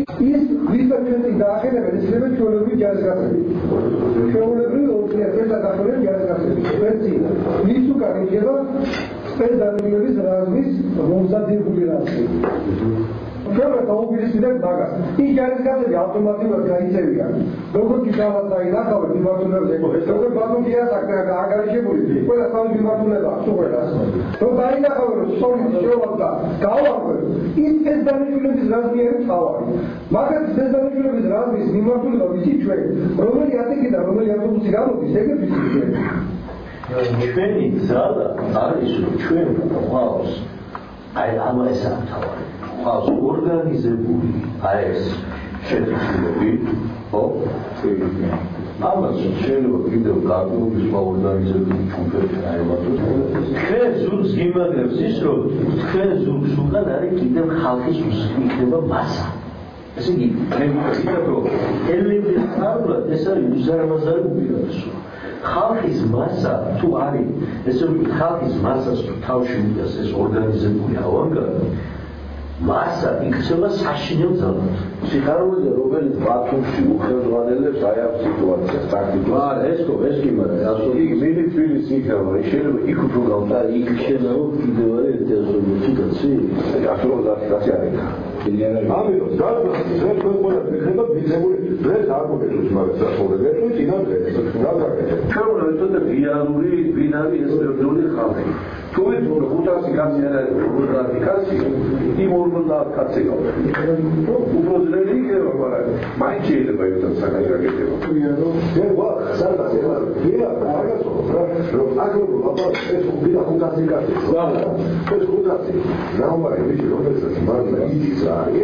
ის ვისპერფექტი დაახერება ესრება ჩვეულებრივი ჯარისკაცები. ჩვეულებრივი ორგანიზაცია დაახერება ჯარისკაცები. ერთი ის უკან იქნება სპეცდანილების რაზმის მომზადებული რაზმი. Trebuie să obligăm daga. I ჯარისკაცები ავტომატურად გაიწევიან. როგორც ისაა დაინახავ მიმართულებზე. როგორც ბანკია საკრა აგარიშებული. ყველა სამი მიმართულება უყურებს. რომ დაინახავ რომ სწორი შეუვდა გავარკვევ. ის სპეცდანილების რაზმი არის თავი. მაგრამ სპეცდანილების რაზმის მიმართულება ვიცი ჩვენ. რომელი ატიკი და რომელი ავტობუსი გამოდის, ეგრე ვიცი ჩვენ. ჩვენი ძალა არის რომ ჩვენ გვყავს აი ამას ამთავარი. Als organizებული AES შეფასებები, ხო? ამას შეიძლება კიდევ გარკვეული სხვა ორგანიზებული ჯგუფები აიღოს. ჩვენ ზურგს იმაგრებს ის, რომ ჩვენ ზურგს უკან არის კიდევ ხალხის იქნება მასა. ესე იგი, მე ვიტყვი, რომ ელემენტარულად ეს არის უზარმაზარი უპირატესობა. ხალხის მასა თუ არის, ესე იგი, ხალხის მასას თუ თავში უდგას ეს ორგანიზებული ავანგარდი, მასა იქნება საშინელ ძალად. სიხარულზე რომელიც ბათუმში უხელვადელებს აი ამ სიტუაციას ტაქტიკას. არა, ეს კი მაგრამ ასეთი მილიტრის იქნება, შეიძლება იქ უფრო გავდა, იქ შეიძლება კიდევ არის ერთი კაცი. აშუღა არის. ამიტომ ძალიან ყველა მიხება ბიზნესური დღეს არ მოგეწევს მაგრამ სასწავლებელი თუ წინა დღეს ჩვენ უნდა ვიტყვით რეალური ბინარი ეს ერთული ხალხი თუ ვიტყვით 500 კაცი არა 50 კაცი იმ 50 კაცი უფრო ძნელი იქნება მაგრამ მაინც შეიძლება ერთად საკითხი გეტყვი ვარ სადაც ვარ ვია რაღაცო რომ აგროვო აბა ეს 500 კაცი ეს 500 ნაუმარი ვიცი რომელსაც მარნა ის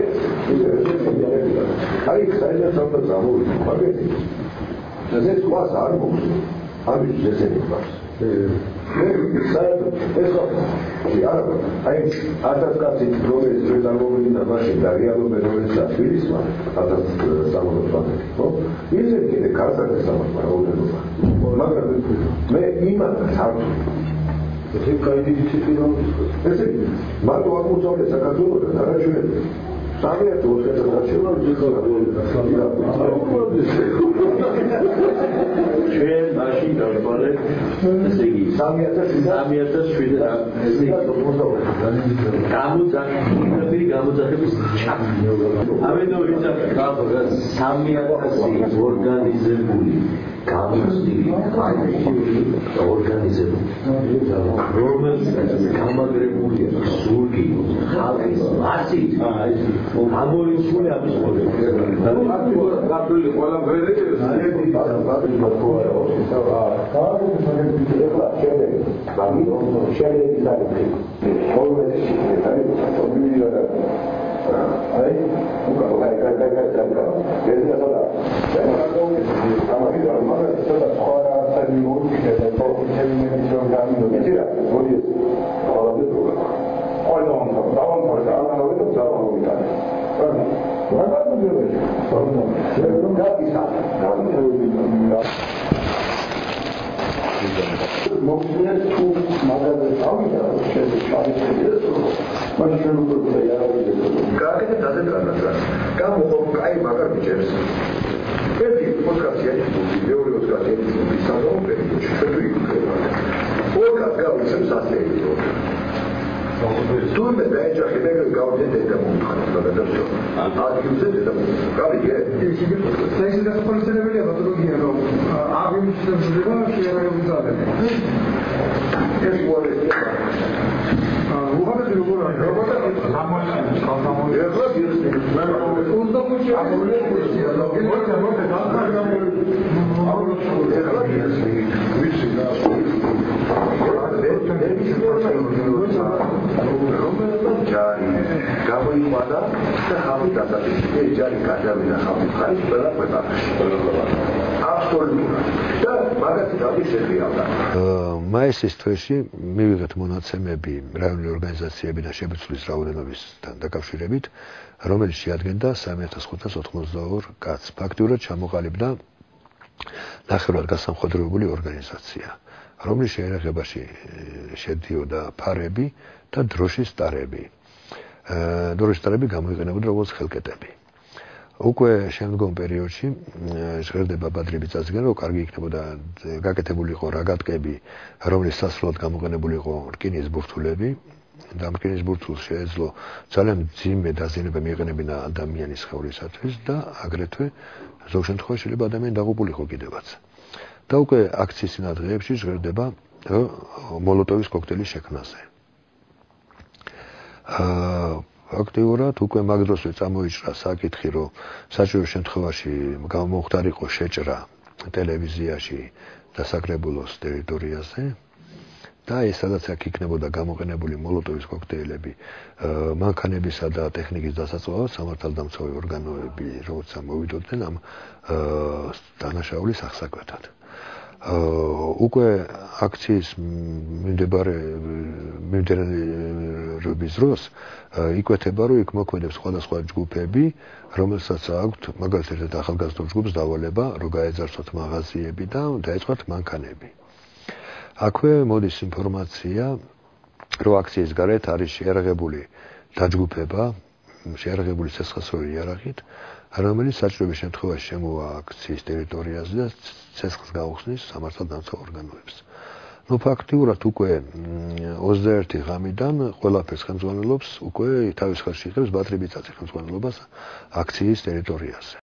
აი საერთოდ ამ გამოვიდა მაგეთი ეს ყავს არ მოხდა ამის ესენი ყავს საერთოდ ეს არა აი 1000 კაცი რომელიც რეზერვოვიდან მაშინ და რეალობენ რომელსაც ფილისმა 1060 ხო ისე კიდე კარგად სამართლიანობა მაგრამ მე იმათ საერთოდ ეს კაიდი დისციპლინა ესე მარტო არ მოწავლე საქართველოს და არა ჩვენ სამიათ ორგანიზაცია დაჩევა ჩვენ მაშინ დავყოლეთ ესე იგი 3007 ესე იგი გამოძახების ჩაკი ამიტომ ვიცი 3000 ორგანიზებული გამოცდილი ორგანიზებული რომელსაც გამაგრებულია ზურგი ხალხის მასით ამორიცხული ამის გაფრთხილი ყველა ვერე მაისის თვეში მივიღეთ მონაცემები რაიონული ორგანიზაციები და შეფიცვლის რაოდენობისთან დაკავშირებით, რომელიც შეადგენდა 3582 კაცს. ფაქტიურად ჩამოყალიბდა ნახევრად გასამხედროებული ორგანიზაცია, რომლის შეერაღებაში შედიოდა ფარები და დროშის სტარები. დროშის სტარები გამოიყენებოდა როგორც ხელკეტები. უკვე შემდგომ პერიოდში ჟღერდება ბადრები წარსდგენ, რომ კარგი იქნებოდა გაკეთებულიყო რაგატკები, რომლის სასრულად გამოყენებული იყო რკინის ბურთულები და რკინის ბურთულს შეეძლო ძალიან მძიმე დაზიანება მიეყენებინა ადამიანის ხოვრისათვის და აგრეთვე ზოგ შემთხვევაში შეიძლება ადამიანი დაღუპულიყო კიდევაც. და უკვე აქციის წინადღეებში ჟღერდება მოლოტოვის კოქტეილის შექმნაზე. აქტიურად უკვე მაგ დროსვე წამოიჭრა საკითხი, რომ საჭირო შემთხვევაში გამოხდარიყო შეჭრა ტელევიზიაში და საკრებულოს ტერიტორიაზე და ეს სადაც აქ იქნებოდა გამოყენებული მოლოტოვის კოქტეილები, მანქანებისა და ტექნიკის დასაწყობად სამართალდამცავი ორგანოები როცა მოვიდოდნენ ამ დანაშაულის აღსაკვეთად. უკვე აქციის მიმდინარეობის დროს იკვეთება, რომ იქ მოქმედებს სხვადასხვა ჯგუფები, რომელსაც აქვთ მაგალითად ახალგაზრდულ ჯგუფს დავალება, რომ გაეძარცვათ მაღაზიები და დაეწყოთ მანქანები. აქვე მოდის ინფორმაცია, რომ აქციის გარეთ არის შეიარაღებული დაჯგუფება, შეიარაღებული ცეცხლსროლი იარაღით, რომელიც საჭიროების შემთხვევაში შემოვა აქციის ტერიტორიაზე და ცეცხლს გაუხსნის სამართალდამცავ ორგანოებს. ფაქტიურად უკვე 21 ღამიდან ყველაფერს ხელმძღვანელობს უკვე თავის ხელში იღებს ბადრები წაწის ხელმძღვანელობას აქციის ტერიტორიაზე.